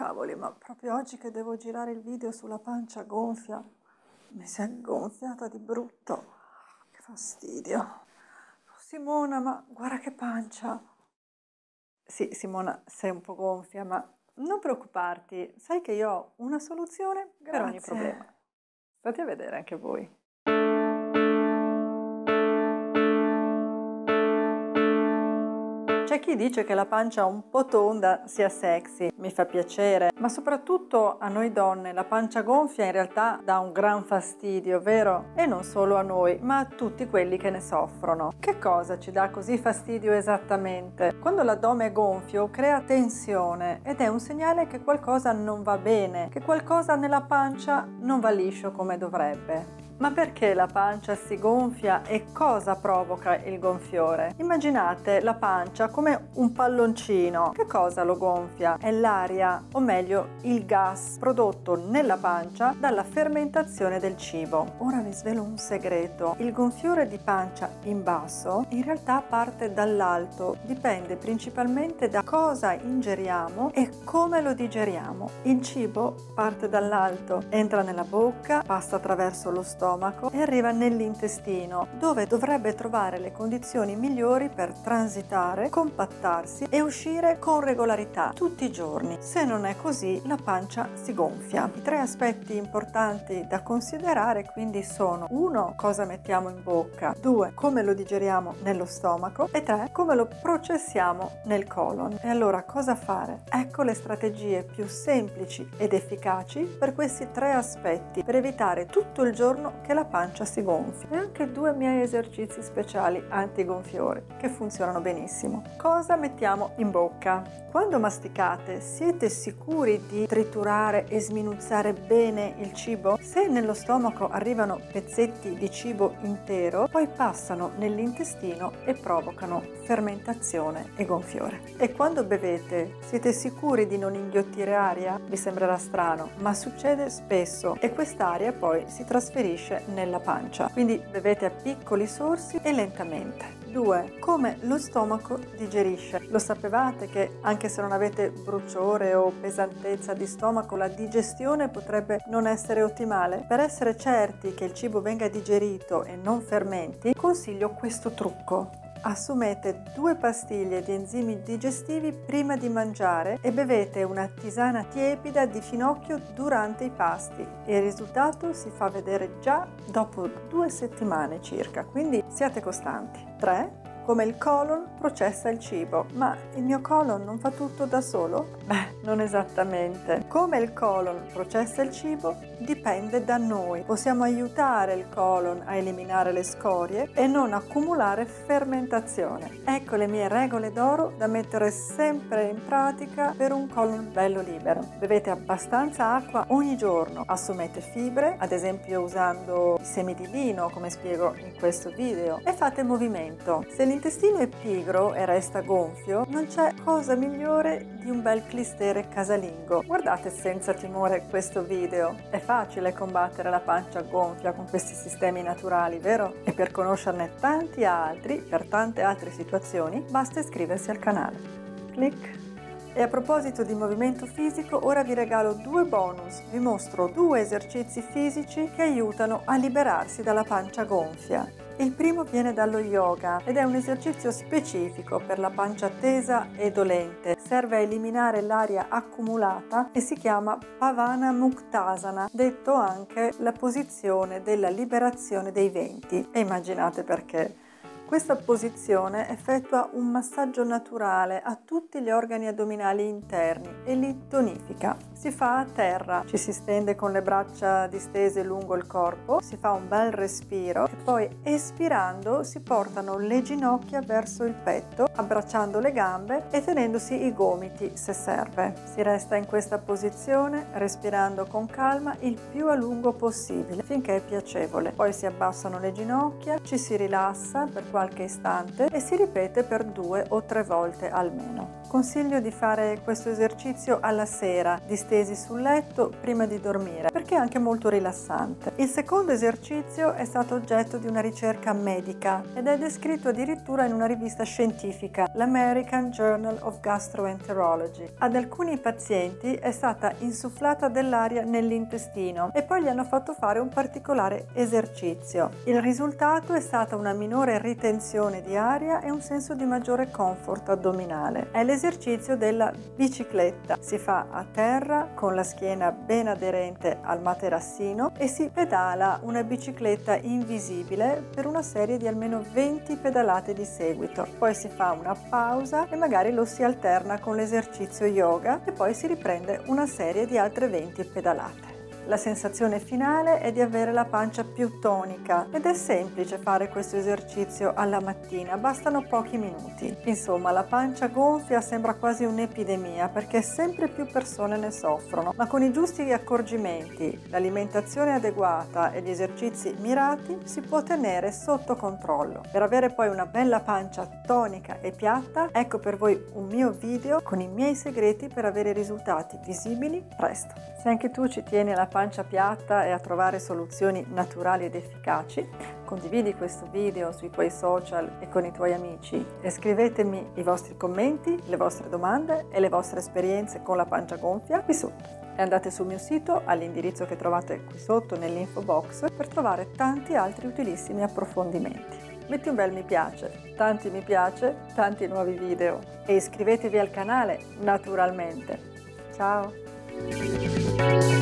Cavoli, ma proprio oggi che devo girare il video sulla pancia gonfia, mi si è gonfiata di brutto. Che fastidio. Simona, ma guarda che pancia. Sì, Simona, sei un po' gonfia, ma non preoccuparti. Sai che io ho una soluzione per ogni problema. State a vedere anche voi. C'è chi dice che la pancia un po' tonda sia sexy, mi fa piacere, ma soprattutto a noi donne la pancia gonfia in realtà dà un gran fastidio, vero? E non solo a noi, ma a tutti quelli che ne soffrono. Che cosa ci dà così fastidio esattamente? Quando l'addome è gonfio crea tensione ed è un segnale che qualcosa non va bene, che qualcosa nella pancia non va liscio come dovrebbe. Ma perché la pancia si gonfia e cosa provoca il gonfiore? Immaginate la pancia come un palloncino. Che cosa lo gonfia? È l'aria, o meglio il gas prodotto nella pancia dalla fermentazione del cibo. Ora vi svelo un segreto. Il gonfiore di pancia in basso in realtà parte dall'alto, dipende principalmente da cosa ingeriamo e come lo digeriamo. Il cibo parte dall'alto, entra nella bocca, passa attraverso lo stomaco e arriva nell'intestino, dove dovrebbe trovare le condizioni migliori per transitare, compattarsi e uscire con regolarità tutti i giorni. Se non è così, la pancia si gonfia. I tre aspetti importanti da considerare quindi sono: 1. Cosa mettiamo in bocca, 2. Come lo digeriamo nello stomaco e 3. Come lo processiamo nel colon. E allora cosa fare? Ecco le strategie più semplici ed efficaci per questi tre aspetti, per evitare tutto il giorno che la pancia si gonfi. E anche 2 miei esercizi speciali antigonfiori che funzionano benissimo. Cosa mettiamo in bocca? Quando masticate, siete sicuri di triturare e sminuzzare bene il cibo? Se nello stomaco arrivano pezzetti di cibo intero, poi passano nell'intestino e provocano fermentazione e gonfiore. E quando bevete, siete sicuri di non inghiottire aria? Vi sembrerà strano, ma succede spesso e quest'aria poi si trasferisce nella pancia. Quindi bevete a piccoli sorsi e lentamente. 2. Come lo stomaco digerisce. Lo sapevate che anche se non avete bruciore o pesantezza di stomaco, la digestione potrebbe non essere ottimale? Per essere certi che il cibo venga digerito e non fermenti, consiglio questo trucco. Assumete 2 pastiglie di enzimi digestivi prima di mangiare e bevete una tisana tiepida di finocchio durante i pasti. Il risultato si fa vedere già dopo 2 settimane circa, quindi siate costanti. 3. Come il colon processa il cibo. Ma il mio colon non fa tutto da solo? Beh, non esattamente. Come il colon processa il cibo dipende da noi. Possiamo aiutare il colon a eliminare le scorie e non accumulare fermentazione. Ecco le mie regole d'oro da mettere sempre in pratica per un colon bello libero. Bevete abbastanza acqua ogni giorno. Assumete fibre, ad esempio usando i semi di lino, come spiego in questo video, e fate movimento. Se l'intestino è pigro e resta gonfio, non c'è cosa migliore di un bel clistere casalingo. Guardate senza timore questo video. È facile combattere la pancia gonfia con questi sistemi naturali, vero? E per conoscerne tanti altri, per tante altre situazioni, basta iscriversi al canale. Clic! E a proposito di movimento fisico, ora vi regalo 2 bonus. Vi mostro 2 esercizi fisici che aiutano a liberarsi dalla pancia gonfia. Il primo viene dallo yoga ed è un esercizio specifico per la pancia tesa e dolente. Serve a eliminare l'aria accumulata e si chiama Pavana Muktasana, detto anche la posizione della liberazione dei venti. E immaginate perché. Questa posizione effettua un massaggio naturale a tutti gli organi addominali interni e li tonifica. Si fa a terra, ci si stende con le braccia distese lungo il corpo, si fa un bel respiro e poi espirando si portano le ginocchia verso il petto, abbracciando le gambe e tenendosi i gomiti se serve. Si resta in questa posizione respirando con calma il più a lungo possibile finché è piacevole. Poi si abbassano le ginocchia, ci si rilassa per qualche qualche istante e si ripete per 2 o 3 volte almeno. Consiglio di fare questo esercizio alla sera, distesi sul letto prima di dormire, perché è anche molto rilassante. Il secondo esercizio è stato oggetto di una ricerca medica ed è descritto addirittura in una rivista scientifica, l'American Journal of Gastroenterology. Ad alcuni pazienti è stata insufflata dell'aria nell'intestino e poi gli hanno fatto fare un particolare esercizio. Il risultato è stata una minore ritenzione di aria e un senso di maggiore comfort addominale. È l'esercizio della bicicletta. Si fa a terra con la schiena ben aderente al materassino e si pedala una bicicletta invisibile per una serie di almeno 20 pedalate di seguito. Poi si fa una pausa e magari lo si alterna con l'esercizio yoga e poi si riprende una serie di altre 20 pedalate. La sensazione finale è di avere la pancia più tonica ed è semplice fare questo esercizio alla mattina, bastano pochi minuti. Insomma, la pancia gonfia sembra quasi un'epidemia perché sempre più persone ne soffrono, ma con i giusti accorgimenti, l'alimentazione adeguata e gli esercizi mirati si può tenere sotto controllo. Per avere poi una bella pancia tonica e piatta, ecco per voi un mio video con i miei segreti per avere risultati visibili presto. Se anche tu ci tieni alla pancia piatta e a trovare soluzioni naturali ed efficaci, condividi questo video sui tuoi social e con i tuoi amici e scrivetemi i vostri commenti, le vostre domande e le vostre esperienze con la pancia gonfia qui sotto. E andate sul mio sito all'indirizzo che trovate qui sotto nell'info box per trovare tanti altri utilissimi approfondimenti. Metti un bel mi piace, tanti nuovi video e iscrivetevi al canale naturalmente. Ciao!